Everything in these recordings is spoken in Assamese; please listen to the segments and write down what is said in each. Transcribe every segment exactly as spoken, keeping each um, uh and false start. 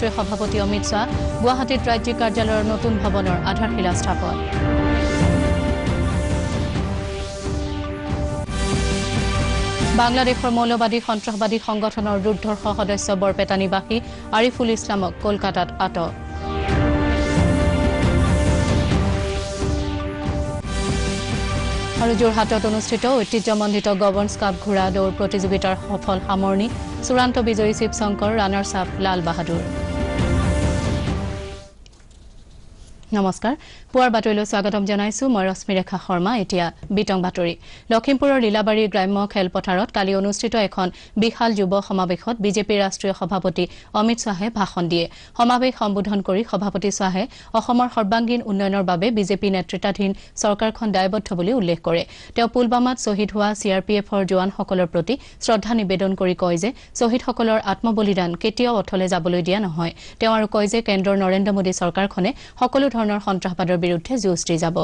ৰাষ্ট্ৰীয় সভাপতি অমিত শ্বাহ গুৱাহাটীত ৰাজ্যিক কাৰ্যালয়ৰ নতুন ভৱনৰ আধাৰশিলা স্থাপন বাংলাদেশৰ মৌলবাদী সন্ত্ৰাসবাদী সংগঠনৰ দুৰ্ধৰ্ষ সদস্য বৰপেটা নিবাসী আৰিফুল ইছলামক কলকাতাত আটক আৰু যোৰহাটত অনুষ্ঠিত ঐতিহ্যমণ্ডিত গভৰ্ণছ কাপ ঘোঁৰা দৌৰ প্ৰতিযোগিতাৰ সফল সামৰণি চূড়ান্ত বিজয়ী শিৱশংকৰ ৰানাৰ্ছ আপ লাল বাহাদুৰ নমস্কাৰ পুৱাৰ বাতৰিলৈ স্বাগতম জনাইছো মই ৰশ্মিৰেখা শৰ্মা এতিয়া বিতং বাতৰি লখিমপুৰৰ লীলাবাৰী গ্ৰাম্য খেলপথাৰত কালি অনুষ্ঠিত এখন বিশাল যুৱ সমাৱেশত বিজেপিৰ ৰাষ্ট্ৰীয় সভাপতি অমিত শ্বাহে ভাষণ দিয়ে সমাৱেশ সম্বোধন কৰি সভাপতি শ্বাহে অসমৰ সৰ্বাংগীন উন্নয়নৰ বাবে বিজেপি নেতৃত্বাধীন চৰকাৰখন দায়বদ্ধ বুলি উল্লেখ কৰে তেওঁ পুলৱামাত শ্বহীদ হোৱা চিআৰপিএফৰ জোৱানসকলৰ প্ৰতি শ্ৰদ্ধা নিবেদন কৰি কয় যে শ্বহীদসকলৰ আত্মবলিদান কেতিয়াও অথলে যাবলৈ দিয়া নহয় তেওঁ আৰু কয় যে কেন্দ্ৰৰ নৰেন্দ্ৰ মোদী চৰকাৰখনে সকলো ধৰণৰ সন্ত্ৰাসবাদৰ বিৰুদ্ধে যুঁজ দি যাব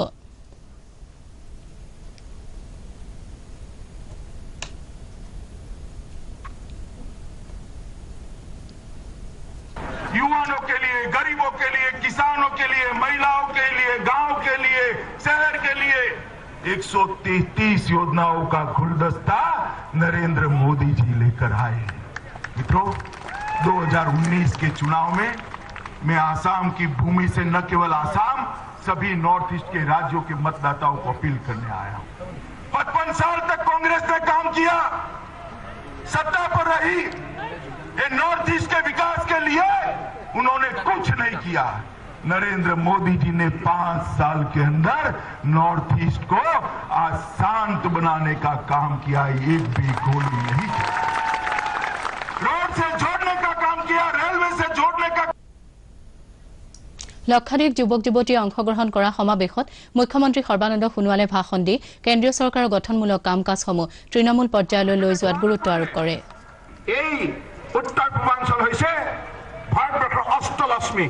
युवाओं के लिए गरीबों के लिए किसानों के लिए महिलाओं के लिए गांव के लिए शहर के लिए एक सौ तैंतीस योजनाओं का गुलदस्ता नरेंद्र मोदी जी लेकर आए मित्रों दो हज़ार उन्नीस के चुनाव में मैं आसाम की भूमि से न केवल आसाम सभी नॉर्थ ईस्ट के राज्यों के मतदाताओं को अपील करने आया हूं पचपन साल तक कांग्रेस ने काम किया सत्ता पर रही ये नॉर्थ ईस्ट के विकास के लिए उन्होंने कुछ नहीं किया नरेंद्र मोदी जी ने पांच साल के अंदर नॉर्थ ईस्ट को आज शांत बनाने का काम किया एक भी गोली नहीं रोड से जोड़ने का काम किया रेलवे से जोड़ने का লক্ষাধিক যুৱক যুৱতীয়ে অংশগ্ৰহণ কৰা সমাৱেশত মুখ্যমন্ত্ৰী সৰ্বানন্দ সোণোৱালে ভাষণ দি কেন্দ্ৰীয় চৰকাৰৰ গঠনমূলক কাম কাজসমূহ তৃণমূল পৰ্যায়লৈ লৈ যোৱাত গুৰুত্ব আৰোপ কৰে এই উত্তৰ পূৰ্বাঞ্চল হৈছে ভাৰতবৰ্ষৰ অষ্টলক্ষ্মী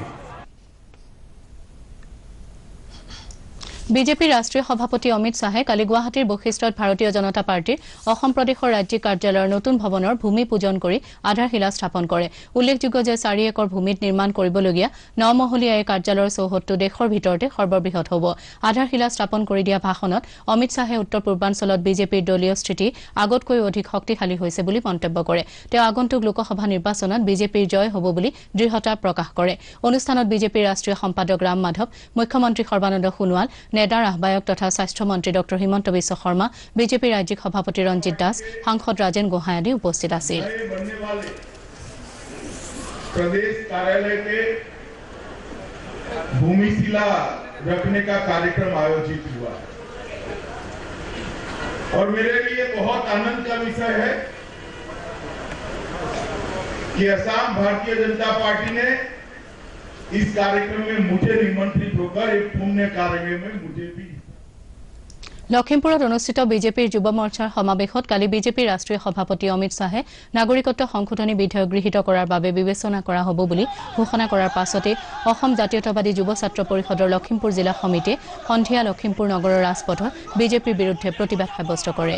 বিজেপিৰ ৰাষ্ট্ৰীয় সভাপতি অমিত শ্বাহে কালি গুৱাহাটীৰ বশিষ্ঠত ভাৰতীয় জনতা পাৰ্টিৰ অসম প্ৰদেশৰ ৰাজ্যিক কাৰ্যালয়ৰ নতুন ভৱনৰ ভূমি পূজন কৰি আধাৰশিলা স্থাপন কৰে উল্লেখযোগ্য যে চাৰি একৰ ভূমিত নিৰ্মাণ কৰিবলগীয়া নমহলীয়া এই কাৰ্যালয়ৰ চৌহদটো দেশৰ ভিতৰতে সৰ্ববৃহৎ হ'ব আধাৰশিলা স্থাপন কৰি দিয়া ভাষণত অমিত শ্বাহে উত্তৰ পূৰ্বাঞ্চলত বিজেপিৰ দলীয় স্থিতি আগতকৈ অধিক শক্তিশালী হৈছে বুলি মন্তব্য কৰে তেওঁ আগন্তুক লোকসভা নিৰ্বাচনত বিজেপিৰ জয় হ'ব বুলি দৃঢ়তা প্ৰকাশ কৰে অনুষ্ঠানত বিজেপিৰ ৰাষ্ট্ৰীয় সম্পাদক ৰাম মাধৱ মুখ্যমন্ত্ৰী সৰ্বানন্দ সোণোৱাল নেডাৰ আহ্বায়ক তথা স্বাস্থ্য মন্ত্ৰী ডক্টৰ হিমন্ত বিশ্ব শৰ্মা বিজেপিৰ ৰাজ্যিক সভাপতি ৰঞ্জিত দাস সাংসদ ৰাজেন গোহাঁই আদি উপস্থিত আছিল प्रदेश कार्यालय के भूमिशिला रखने का कार्यक्रम आयोजित हुआ और मेरे लिए बहुत आनंद का विषय है कि असम भारतीय जनता पार्टी ने इस कार्यक्रम में मुझे निमंत्रित होकर एक पुण्य कार्य में मुझे भी লখিমপুৰত অনুষ্ঠিত বিজেপিৰ যুৱ মৰ্চাৰ সমাৱেশত কালি বিজেপিৰ ৰাষ্ট্ৰীয় সভাপতি অমিত শ্বাহে নাগৰিকত্ব সংশোধনী বিধেয়ক গৃহীত কৰাৰ বাবে বিবেচনা কৰা হ'ব বুলি ঘোষণা কৰাৰ পাছতে অসম জাতীয়তাবাদী যুৱ ছাত্ৰ পৰিষদৰ লখিমপুৰ জিলা সমিতিয়ে সন্ধিয়া লখিমপুৰ নগৰৰ ৰাজপথত বিজেপিৰ বিৰুদ্ধে প্ৰতিবাদ সাব্যস্ত কৰে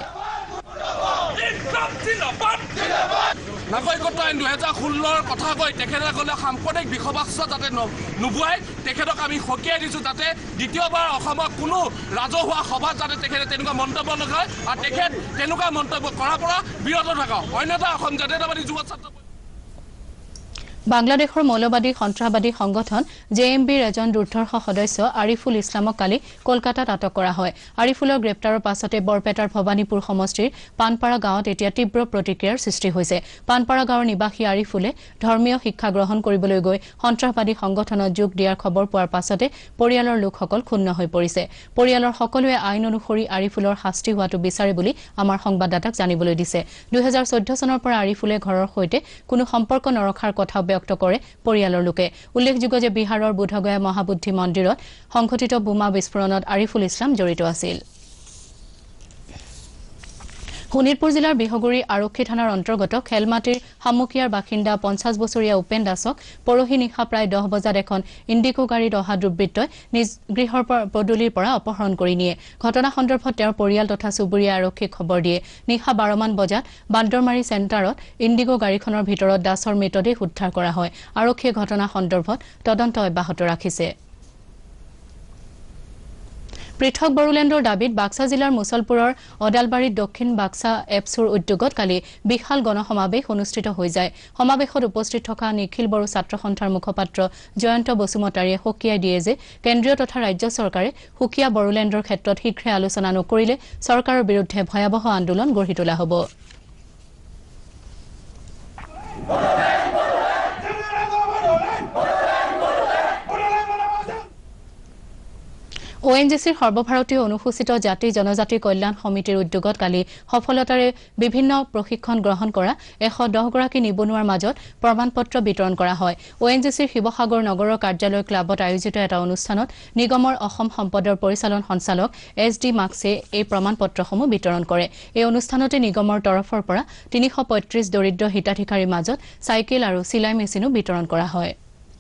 নাগৰিকত্ব আইন দুহেজাৰ ষোল্লৰ কথা কৈ তেখেতসকলে সাম্প্ৰদায়িক বিষবাক্ষ যাতে নুবুৱাই তেখেতক আমি সকীয়াই দিছোঁ যাতে দ্বিতীয়বাৰ অসমৰ কোনো ৰাজহুৱা সভাত যাতে তেখেতে তেনেকুৱা মন্তব্য নকৰে আৰু তেখেত তেনেকুৱা মন্তব্য কৰাৰ পৰা বিৰত থাকক অন্যথা অসম জাতীয়তাবাদী যুৱ ছাত্ৰ বাংলাদেশৰ মৌলবাদী সন্ত্ৰাসবাদী সংগঠন জে এম বিৰ এজন দুৰ্ধৰ্ষ সদস্য আৰিফুল ইছলামক কালি কলকাতাত আটক কৰা হয় আৰিফুলৰ গ্ৰেপ্তাৰৰ পাছতে বৰপেটাৰ ভৱানীপুৰ সমষ্টিৰ পানপাৰা গাঁৱত এতিয়া তীব্ৰ প্ৰতিক্ৰিয়াৰ সৃষ্টি হৈছে পানপাৰা গাঁৱৰ নিবাসী আৰিফুলে ধৰ্মীয় শিক্ষা গ্ৰহণ কৰিবলৈ গৈ সন্ত্ৰাসবাদী সংগঠনত যোগ দিয়াৰ খবৰ পোৱাৰ পাছতে পৰিয়ালৰ লোকসকল ক্ষুণ্ণ হৈ পৰিছে পৰিয়ালৰ সকলোৱে আইন অনুসৰি আৰিফুলৰ শাস্তি হোৱাটো বিচাৰে বুলি আমাৰ সংবাদদাতাক জানিবলৈ দিছে দুই হাজাৰ চৈধ্য চনৰ পৰা আৰিফুলে ঘৰৰ সৈতে কোনো সম্পৰ্ক নৰখাৰ কথা ব্যক্ত কৰে পৰিয়ালৰ লোকে উল্লেখযোগ্য যে বিহাৰৰ বুধগয়া মহাবুদ্ধি মন্দিৰত সংঘটিত বোমা বিস্ফোৰণত আৰিফুল ইছলাম জড়িত আছিল শোণিতপুৰ জিলাৰ বিহগুৰি আৰক্ষী থানাৰ অন্তৰ্গত খেলমাটিৰ হামুকিয়াৰ বাসিন্দা পঞ্চাশ বছৰীয়া উপেন দাসক পৰহি নিশা প্ৰায় দহ বজাত এখন ইণ্ডিগো গাড়ীত অহা দুৰ্বৃত্তই নিজ গৃহৰ পদূলিৰ পৰা অপহৰণ কৰি নিয়ে। ঘটনা সন্দৰ্ভত তেওঁৰ পৰিয়াল তথা চুবুৰীয়া আৰক্ষীক খবৰ দিয়ে। নিশা বাৰ মান বজাত বান্দৰমাৰী চেণ্টাৰত ইণ্ডিগো গাড়ীখনৰ ভিতৰত দাসৰ মৃতদেহ উদ্ধাৰ কৰা হয়। আৰক্ষীয়ে ঘটনা সন্দৰ্ভত তদন্ত অব্যাহত ৰাখিছে। পৃথক বড়োলেণ্ডৰ দাবীত বাক্সা জিলাৰ মুছলপুৰৰ অদালবাৰীত দক্ষিণ বাক্সা এপছুৰ উদ্যোগত কালি বিশাল গণসমাৱেশ অনুষ্ঠিত হৈ যায়। সমাৱেশত উপস্থিত থকা নিখিল বড়ো ছাত্ৰ সন্থাৰ মুখপাত্ৰ জয়ন্ত বসুমতাৰীয়ে সকীয়াই দিয়ে যে কেন্দ্ৰীয় তথা ৰাজ্য চৰকাৰে সুকীয়া বড়োলেণ্ডৰ ক্ষেত্ৰত শীঘ্ৰে আলোচনা নকৰিলে চৰকাৰৰ বিৰুদ্ধে ভয়াৱহ আন্দোলন গঢ়ি তোলা হ'ব। অ এন জি চিৰ সৰ্বভাৰতীয় অনুসূচিত জাতি জনজাতি কল্যাণ সমিতিৰ উদ্যোগত কালি সফলতাৰে বিভিন্ন প্ৰশিক্ষণ গ্ৰহণ কৰা এশ দহ গৰাকী নিবনুৱাৰ মাজত প্ৰমাণপত্ৰ বিতৰণ কৰা হয়। অ এন জি চিৰ শিৱসাগৰ নগৰৰ কাৰ্যালয় ক্লাবত আয়োজিত এটা অনুষ্ঠানত নিগমৰ অসম সম্পদৰ পৰিচালন সঞ্চালক এছ ডি মাক্সে এই প্ৰমাণপত্ৰসমূহ বিতৰণ কৰে। এই অনুষ্ঠানতে নিগমৰ তৰফৰ পৰা তিনিশ পঁয়ত্ৰিশ দৰিদ্ৰ হিতাধিকাৰীৰ মাজত চাইকেল আৰু চিলাই মেচিনো বিতৰণ কৰা হয়।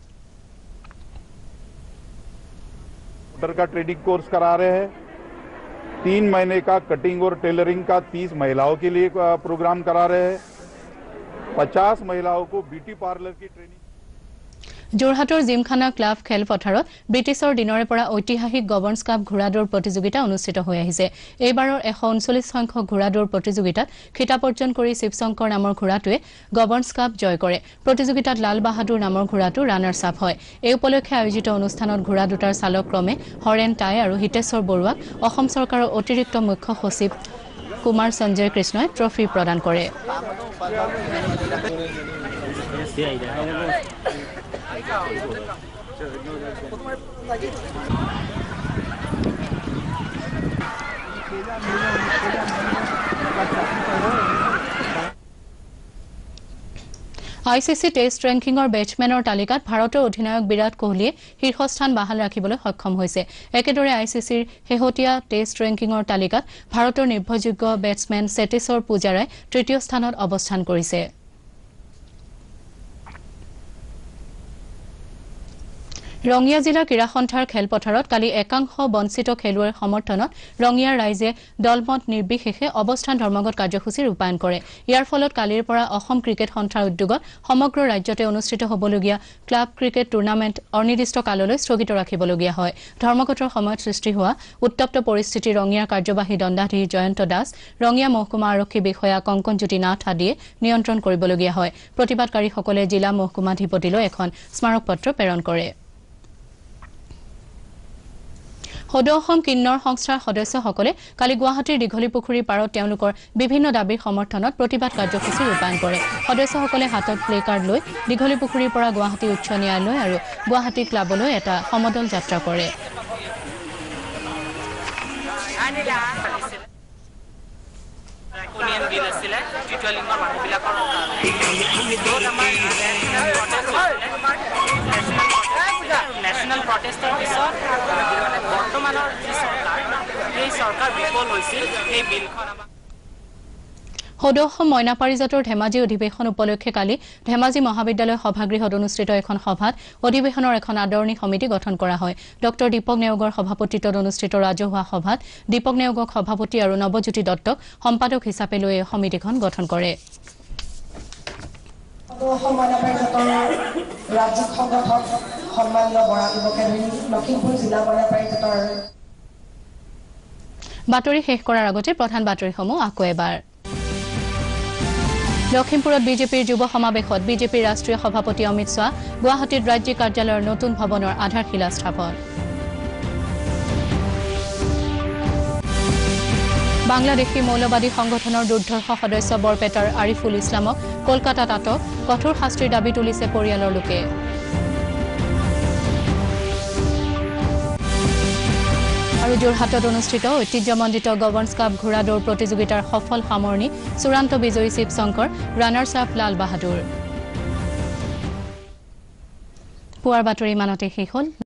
का ट्रेनिंग कोर्स करा रहे हैं। तीन महीने का कटिंग और टेलरिंग का तीस महिलाओं के लिए प्रोग्राम करा रहे हैं। पचास महिलाओं को ब्यूटी पार्लर की ट्रेनिंग। যোৰহাটৰ জিমখানা ক্লাব খেলপথাৰত ব্ৰিটিছৰ দিনৰে পৰা ঐতিহাসিক গভৰ্ণছ কাপ ঘোঁৰা দৌৰ প্ৰতিযোগিতা অনুষ্ঠিত হৈ আহিছে। এইবাৰৰ এশ ঊনচল্লিছ সংখ্যক ঘোঁৰা দৌৰ প্ৰতিযোগিতাত খিতাপ অৰ্জন কৰি শিৱশংকৰ নামৰ ঘোঁৰাটোৱে গভৰ্ণছ কাপ জয় কৰে। প্ৰতিযোগিতাত লাল বাহাদুৰ নামৰ ঘোঁৰাটো ৰানাৰ্ছ আপ হয়। এই উপলক্ষে আয়োজিত অনুষ্ঠানত ঘোঁৰা দুটাৰ চালক ক্ৰমে হৰেণ টাই আৰু হিতেশ্বৰ বৰুৱাক অসম চৰকাৰৰ অতিৰিক্ত মুখ্য সচিব কুমাৰ সঞ্জয় কৃষ্ণই ট্ৰফি প্ৰদান কৰে। আই চি চি টেষ্ট ৰেংকিঙৰ বেটছমেনৰ তালিকাত ভাৰতৰ অধিনায়ক বিৰাট কোহলীয়ে শীৰ্ষস্থান বাহাল ৰাখিবলৈ সক্ষম হৈছে। একেদৰে আই চি চিৰ শেহতীয়া টেষ্ট ৰেংকিঙৰ তালিকাত ভাৰতৰ নিৰ্ভৰযোগ্য বেটছমেন চেতেশ্বৰ পূজাৰাই তৃতীয় স্থানত অৱস্থান কৰিছে। ৰঙিয়া জিলাৰ কিৰাসন্থাৰ খেলপথাৰত কালি একাংশ বঞ্চিত খেলুৱৈৰ সমৰ্থনত ৰঙিয়াৰ ৰাইজে দলমত নিৰ্বিশেষে অৱস্থান ধৰ্মঘট কাৰ্যসূচী ৰূপায়ণ কৰে। ইয়াৰ ফলত কালিৰ পৰা অসম ক্ৰিকেট সন্থাৰ উদ্যোগত সমগ্ৰ ৰাজ্যতে অনুষ্ঠিত হ'বলগীয়া ক্লাব ক্ৰিকেট টুৰ্ণামেণ্ট অনিৰ্দিষ্ট কাললৈ স্থগিত ৰাখিবলগীয়া হয়। ধৰ্মঘটৰ সময়ত সৃষ্টি হোৱা উত্তপ্ত পৰিস্থিতি ৰঙিয়াৰ কাৰ্যবাহী দণ্ডাধীশ জয়ন্ত দাস, ৰঙিয়া মহকুমা আৰক্ষী বিষয়া কংকনজ্যোতি নাথ আদিয়ে নিয়ন্ত্ৰণ কৰিবলগীয়া হয়। প্ৰতিবাদকাৰীসকলে জিলা মহকুমাধিপতিলৈ এখন স্মাৰক পত্ৰ প্ৰেৰণ কৰে। সদৌ অসম কিন্নৰ সংস্থাৰ সদস্যসকলে কালি গুৱাহাটীৰ দীঘলীপুখুৰীৰ পাৰত তেওঁলোকৰ বিভিন্ন দাবীৰ সমৰ্থনত প্ৰতিবাদ কাৰ্যসূচী ৰূপায়ণ কৰে। সদস্যসকলে হাতত প্লে কাৰ্ড লৈ দীঘলীপুখুৰীৰ পৰা গুৱাহাটী উচ্চ ন্যায়ালয় আৰু গুৱাহাটী ক্লাবলৈ এটা সমদল যাত্ৰা কৰে। নেশ্যনেল প্ৰটেষ্টৰ পিছত বৰ্তমানৰ যি চৰকাৰ সেই চৰকাৰ বিফল হৈছিল। এই বিলখন সদৌ অসম মইনা পাৰিজাতৰ ধেমাজি অধিৱেশন উপলক্ষে কালি ধেমাজি মহাবিদ্যালয় সভাগৃহত অনুষ্ঠিত এখন সভাত অধিৱেশনৰ এখন আদৰণি সমিতি গঠন কৰা হয়। ডক্টৰ দীপক নেওগৰ সভাপতিত্বত অনুষ্ঠিত ৰাজহুৱা সভাত দীপক নেওগক সভাপতি আৰু নৱজ্যোতি দত্তক সম্পাদক হিচাপে লৈ এই সমিতিখন গঠন কৰে। ৰাজ্যিক সংগঠক সন্মানীয় বৰা দিৱসে ধৰি লখিমপুৰ জিলা মইনা পাৰিজাতৰ বাতৰি শেষ কৰাৰ আগতে প্ৰধান বাতৰিসমূহ আকৌ এবাৰ। লখিমপুৰত বিজেপিৰ যুৱ সমাৱেশত বিজেপিৰ ৰাষ্ট্ৰীয় সভাপতি অমিত শ্বাহ, গুৱাহাটীত ৰাজ্যিক কাৰ্যালয়ৰ নতুন ভৱনৰ আধাৰশিলা স্থাপন। বাংলাদেশী মৌলবাদী সংগঠনৰ দুৰ্ধৰ্ষ সদস্য বৰপেটাৰ আৰিফুল ইছলামক কলকাতাত আটক, কঠোৰ শাস্তিৰ দাবী তুলিছে পৰিয়ালৰ লোকে। আৰু যোৰহাটত অনুষ্ঠিত ঐতিহ্যমণ্ডিত গভৰ্ণছ কাপ ঘোঁৰা দৌৰ প্ৰতিযোগিতাৰ সফল সামৰণি, চূড়ান্ত বিজয়ী শিৱশংকৰ, ৰানাৰ্ছ আপ লাল বাহাদুৰ। পুৱাৰ বাতৰি ইমানতে শেষ হ'ল।